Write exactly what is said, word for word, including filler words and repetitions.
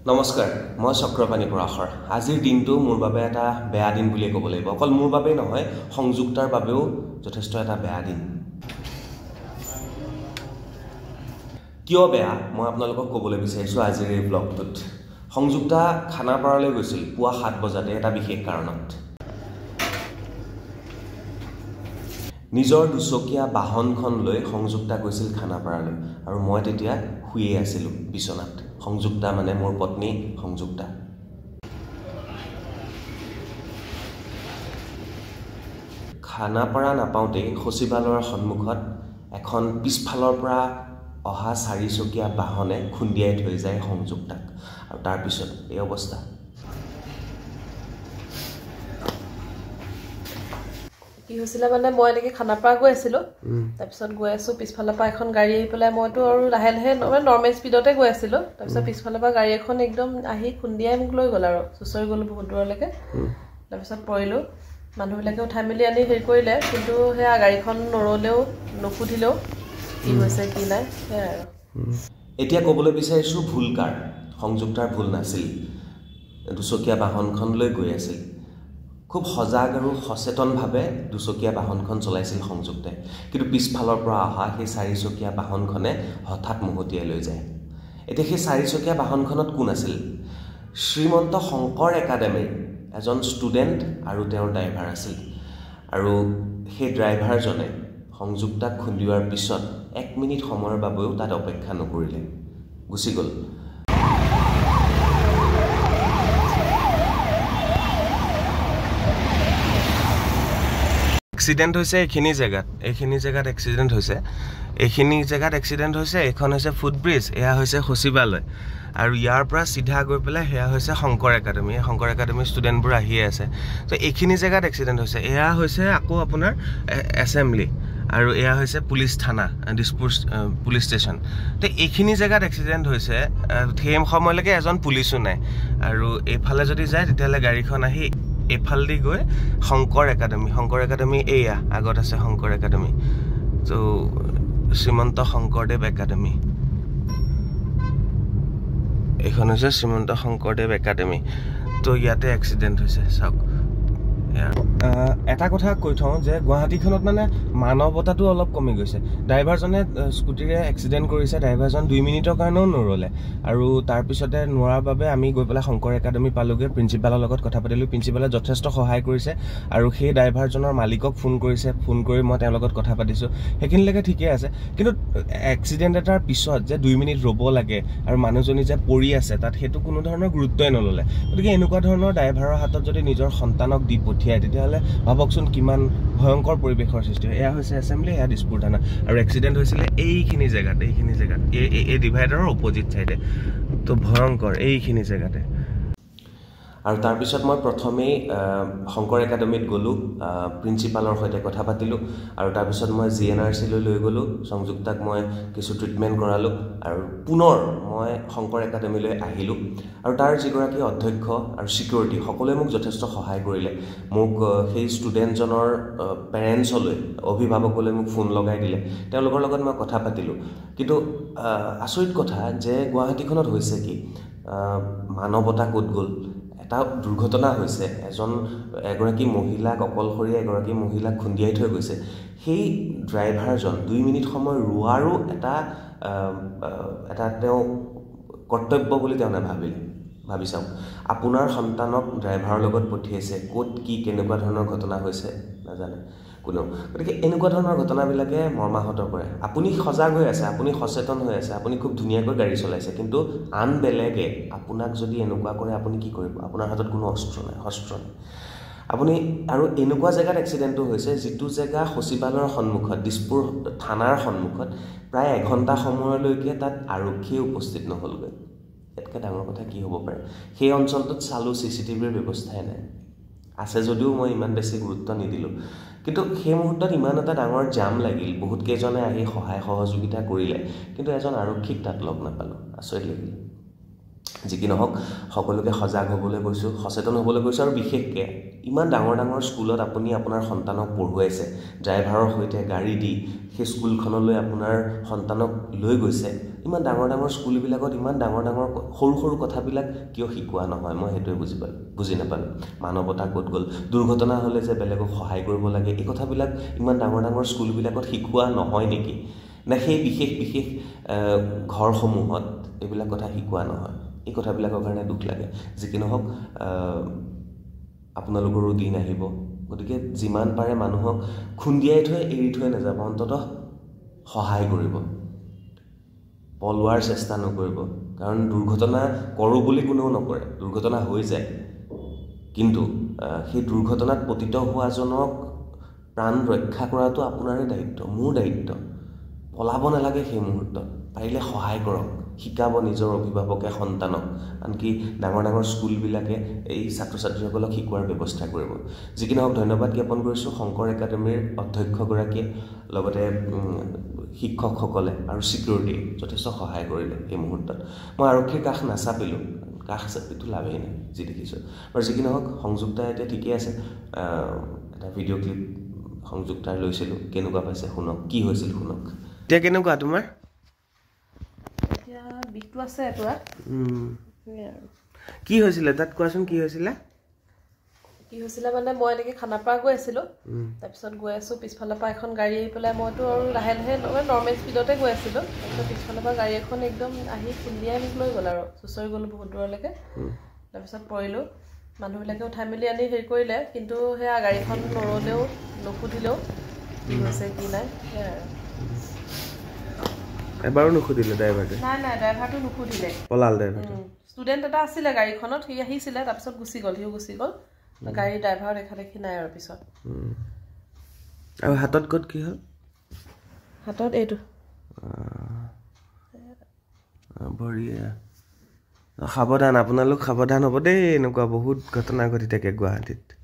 নমস্কাৰ মই চক্ৰপাণী পৰাশৰ আজিৰ দিনটো মোৰ বাবে এটা বেয়া দিন বুলি ক'ব লাগিব অকল মোৰ বাবে নহয় সংযুক্তাৰ বাবেও যথেষ্ট এটা বেয়া দিন কিয় বেয়া মই আপোনালোকক ক'বলৈ বিচাৰিছো আজিৰ এই ব্লগটোত সংযুক্তা খানাপাৰালৈ গৈছিল পুৱা সাত বজাতে এটা বিশেষ কাৰণত নিজৰ দুচকীয়া বাহনখন লৈ সংযুক্তা গৈছিল খানাপাৰালৈ আৰু মই তেতিয়া শুয়ে আছিলো বিছনাত সংযুক্তা মানে মোৰ পত্নী সংযুক্তা খানাপাৰা নাপাওঁতে খচিবালৰ সন্মুখত এখন পিছফালৰ পৰা অহা চাৰিচকীয়া বাহনে খুন্দিয়াই থৈ যায় সংযুক্তাক আৰু তাৰ পিছত এই অৱস্থা কি হৈছিল মানে মই এনেকে খানাপাৰা গৈ আছিলো তাৰ পিছত গৈ আছো পিছফালৰ পৰা এখন গাড়ী আহি পেলাই মইতো আৰু লাহে লাহে নৰ্মেল স্পীডতে গৈ আছিলো তাৰ পিছত পিছফালৰ পৰা গাড়ী এখন একদম আহি খুন্দিয়াই মোক লৈ গ'ল আৰু চুচৰি গ'লো বহুত দূৰলৈকে তাৰ পিছত পৰিলো মানুহবিলাকে উঠাই মেলি আনি হেৰি কৰিলে কিন্তু সেয়া গাড়ীখন নৰলেও নুসুধিলেও কি হৈছে কি নাই সেয়া আৰু এতিয়া ক'বলৈ বিচাৰিছো ভুল কাৰ সংযুক্তাৰ ভুল নাছিল দুচকীয়া বাহনখন লৈ গৈ আছিল খুব সজাগ আৰু সচেতনভাৱে দুচকীয়া বাহনখন চলাইছিল সংযুক্তাই কিন্তু পিছফালৰ পৰা অহা সেই চাৰিচকীয়া বাহনখনে হঠাৎ মুহতিয়াই লৈ যায় এতিয়া সেই চাৰিচকীয়া বাহনখনত কোন আছিল শ্ৰীমন্ত শংকৰ একাডেমীৰ এজন ষ্টুডেণ্ট আৰু তেওঁৰ ড্ৰাইভাৰ আছিল আৰু সেই ড্ৰাইভাৰজনে সংযুক্তাক খুন্দিওৱাৰ পিছত এক মিনিট সময়ৰ বাবেও তাত অপেক্ষা নকৰিলে গুচি গ'ল এক্সিডেণ্ট হৈছে এইখিনি জেগাত এইখিনি জেগাত এক্সিডেণ্ট হৈছে এইখিনি জেগাত এক্সিডেণ্ট হৈছে এখন হৈছে ফুটব্ৰিজ এয়া হৈছে খচিবালয় আৰু ইয়াৰ পৰা চিধা গৈ পেলাই সেয়া হৈছে শংকৰ একাডেমী এই শংকৰ একাডেমীৰ ষ্টুডেণ্টবোৰ আহিয়ে আছে তো এইখিনি জেগাত এক্সিডেণ্ট হৈছে এয়া হৈছে আকৌ আপোনাৰ এছেম্বলি আৰু এয়া হৈছে পুলিচ থানা দিছপুৰ পুলিচ ষ্টেচন তো এইখিনি জেগাত এক্সিডেণ্ট হৈছে সেই সময়লৈকে এজন পুলিচো নাই আৰু এইফালে যদি যায় তেতিয়াহ'লে গাড়ীখন আহি এইফালদি গৈ শংকৰ একাডেমী শংকৰ একাডেমী এয়া আগত আছে শংকৰ একাডেমী তো শ্ৰীমন্ত শংকৰদেৱ একাডেমী এইখন হৈছে শ্ৰীমন্ত শংকৰদেৱ একাডেমী তো ইয়াতে এক্সিডেণ্ট হৈছে চাওক এটা কথা কৈ থওঁ যে গুৱাহাটীখনত মানে মানৱতাটো অলপ কমি গৈছে ড্ৰাইভাৰজনে স্কুটিৰে এক্সিডেণ্ট কৰিছে ড্ৰাইভাৰজন দুই মিনিটৰ কাৰণেও নৰলে আৰু তাৰপিছতে নোৱাৰাৰ বাবে আমি গৈ পেলাই শংকৰ একাডেমী পালোগৈ প্ৰিন্সিপালৰ লগত কথা পাতিলোঁ প্ৰিন্সিপালে যথেষ্ট সহায় কৰিছে আৰু সেই ড্ৰাইভাৰজনৰ মালিকক ফোন কৰিছে ফোন কৰি মই তেওঁৰ লগত কথা পাতিছোঁ সেইখিনিলৈকে ঠিকে আছে কিন্তু এক্সিডেণ্ট এটাৰ পিছত যে দুই মিনিট ৰ'ব লাগে আৰু মানুহজনী যে পৰি আছে তাত সেইটো কোনো ধৰণৰ গুৰুত্বই নল'লে গতিকে এনেকুৱা ধৰণৰ ড্ৰাইভাৰৰ হাতত যদি নিজৰ সন্তানক দি পঠিয়ায় তেতিয়াহ'লে ভাবকচোন কিমান ভয়ংকৰ পৰিৱেশৰ সৃষ্টি হয় এয়া হৈছে এছেম্বলি এয়া দিছপুৰ থানা আৰু এক্সিডেণ্ট হৈছিলে এইখিনি জেগাত এইখিনি জেগাত এই এই ডিভাইডাৰৰ অপজিট চাইডে তো ভয়ংকৰ এইখিনি জেগাতে আৰু তাৰপিছত মই প্ৰথমেই শংকৰ একাডেমীত গ'লোঁ প্ৰিন্সিপালৰ সৈতে কথা পাতিলোঁ আৰু তাৰপিছত মই জি এন আৰ চিলৈ লৈ গ'লোঁ সংযুক্তাক মই কিছু ট্ৰিটমেণ্ট কৰালোঁ আৰু পুনৰ মই শংকৰ একাডেমীলৈ আহিলোঁ আৰু তাৰ যিগৰাকী অধ্যক্ষ আৰু ছিকিউৰিটি সকলোৱে মোক যথেষ্ট সহায় কৰিলে মোক সেই ষ্টুডেণ্টজনৰ পেৰেণ্টছলৈ অভিভাৱকলৈ মোক ফোন লগাই দিলে তেওঁলোকৰ লগত মই কথা পাতিলোঁ কিন্তু আচৰিত কথা যে গুৱাহাটীখনত হৈছে কি মানৱতা ক'ত গ'ল এটা দুৰ্ঘটনা হৈছে এজন এগৰাকী মহিলাক অকলশৰীয়া এগৰাকী মহিলাক খুন্দিয়াই থৈ গৈছে সেই ড্ৰাইভাৰজন দুই মিনিট সময় ৰোৱাৰো এটা এটা তেওঁ কৰ্তব্য বুলি তেওঁ নাভাবিলে ভাবি চাওক আপোনাৰ সন্তানক ড্ৰাইভাৰৰ লগত পঠিয়াইছে ক'ত কি কেনেকুৱা ধৰণৰ ঘটনা হৈছে নাজানে কোনো গতিকে এনেকুৱা ধৰণৰ ঘটনাবিলাকে মৰ্মাহত কৰে আপুনি সজাগ হৈ আছে আপুনি সচেতন হৈ আছে আপুনি খুব ধুনীয়াকৈ গাড়ী চলাইছে কিন্তু আন বেলেগে আপোনাক যদি এনেকুৱা কৰে আপুনি কি কৰিব আপোনাৰ হাতত কোনো অস্ত্ৰ নাই শস্ত্ৰ নাই আপুনি আৰু এনেকুৱা জেগাত এক্সিডেণ্টটো হৈছে যিটো জেগা খচিবালৰ সন্মুখত দিছপুৰ থানাৰ সন্মুখত প্ৰায় এঘণ্টা সময়লৈকে তাত আৰক্ষীয়ে উপস্থিত নহ'লগৈ ইয়াতকৈ ডাঙৰ কথা কি হ'ব পাৰে সেই অঞ্চলটোত চালোঁ চি চি টিভিৰ ব্যৱস্থাই নাই আছে যদিও মই ইমান বেছি গুৰুত্ব নিদিলোঁ কিন্তু সেই মুহূৰ্তত ইমান এটা ডাঙৰ জাম লাগিল বহুত কেইজনে আহি সহায় সহযোগিতা কৰিলে কিন্তু এজন আৰক্ষীক তাত লগ নাপালোঁ আচৰিত লাগিল যি কি নহওক সকলোকে সজাগ হ'বলৈ কৈছোঁ, সচেতন হ'বলৈ কৈছোঁ। আৰু বিশেষকৈ ইমান ডাঙৰ ডাঙৰ স্কুলত আপুনি আপোনাৰ সন্তানক পঢ়ুৱাইছে, ড্ৰাইভাৰৰ সৈতে গাড়ী দি সেই স্কুলখনলৈ আপোনাৰ সন্তানক লৈ গৈছে, ইমান ডাঙৰ ডাঙৰ স্কুলবিলাকত ইমান ডাঙৰ ডাঙৰ সৰু সৰু কথাবিলাক কিয় শিকোৱা নহয়? মই সেইটোৱে বুজি পালোঁ, বুজি নাপালোঁ। মানৱতা ক'ত গ'ল? দুৰ্ঘটনা হ'লে যে বেলেগক সহায় কৰিব লাগে, এই কথাবিলাক ইমান ডাঙৰ ডাঙৰ স্কুলবিলাকত শিকোৱা নহয় নেকি? নে সেই বিশেষ বিশেষ ঘৰসমূহত এইবিলাক কথা শিকোৱা নহয়? এই কথাবিলাকৰ কাৰণে দুখ লাগে। যি কি নহওক আপোনালোকৰো দিন আহিব, গতিকে যিমান পাৰে মানুহক খুন্দিয়াই থৈ এৰি থৈ নাযাব, অন্ততঃ সহায় কৰিব, পলোৱাৰ চেষ্টা নকৰিব। কাৰণ দুৰ্ঘটনা কৰোঁ বুলি কোনেও নকৰে, দুৰ্ঘটনা হৈ যায়, কিন্তু সেই দুৰ্ঘটনাত পতিত হোৱাজনক প্ৰাণ ৰক্ষা কৰাটো আপোনাৰে দায়িত্ব, মোৰ দায়িত্ব। পলাব নালাগে সেই মুহূৰ্তত, পাৰিলে সহায় কৰক, শিকাব নিজৰ অভিভাৱকে সন্তানক, আনকি ডাঙৰ ডাঙৰ স্কুলবিলাকে এই ছাত্ৰ ছাত্ৰীসকলক শিকোৱাৰ ব্যৱস্থা কৰিব। যি কি নহওক ধন্যবাদ জ্ঞাপন কৰিছোঁ শংকৰ একাডেমীৰ অধ্যক্ষগৰাকীয়ে, লগতে শিক্ষকসকলে আৰু ছিকিউৰিটিয়ে যথেষ্ট সহায় কৰিলে এই মুহূৰ্তত। মই আৰক্ষীৰ কাষ নাচাপিলোঁ, কাষ চাপিটো লাভেই নাই যি দেখিছোঁ। আৰু যি কি নহওক সংযুক্তা এতিয়া ঠিকেই আছে। এটা ভিডিঅ' ক্লিপ সংযুক্তাৰ লৈছিলোঁ, কেনেকুৱা পাইছে শুনক, কি হৈছিল শুনক। এতিয়া কেনেকুৱা তোমাৰ? এতিয়া বিষটো আছে পুৰা। কি হৈছিলে তাত কোৱাচোন, কি হৈছিলে? কি হৈছিলে মানে মই এনেকৈ খানাপাৰা গৈ আছিলোঁ, তাৰপিছত গৈ আছোঁ পিছফালৰ পৰা এখন গাড়ী আহি পেলাই, মইতো আৰু লাহে লাহে নৰ্মেল স্পীডতে গৈ আছিলোঁ, তাৰপিছত পিছফালৰ পৰা গাড়ী এখন একদম আহি খুন্দিয়াই মোক লৈ গ'ল আৰু চুঁচৰি গ'লোঁ বহুত দূৰলৈকে। তাৰপিছত পৰিলোঁ, মানুহবিলাকে উঠাই মেলি আনি হেৰি কৰিলে, কিন্তু সেয়া গাড়ীখন নৰলেও নুসুধিলেও কি হৈছে কি নাই, সেয়াই আৰু। এবাৰো নুসুধিলে ড্ৰাইভাৰটো? নাই নাই, ড্ৰাইভাৰটো নুসুধিলে, পলাল ড্ৰাইভাৰটো। ষ্টুডেণ্ট এটা আছিলে গাড়ীখনত, সি আহিছিলে, তাৰপিছত গুচি গ'ল, সিও গুচি গ'ল। গাড়ী ড্ৰাইভাৰ দেখা দেখি নাই আৰু পিছত। আৰু হাতত ক'ত কি হ'ল? হাতত এইটো। বঢ়িয়া, সাৱধান, আপোনালোক সাৱধান হ'ব দেই, এনেকুৱা বহুত ঘটনা ঘটি থাকে গুৱাহাটীত।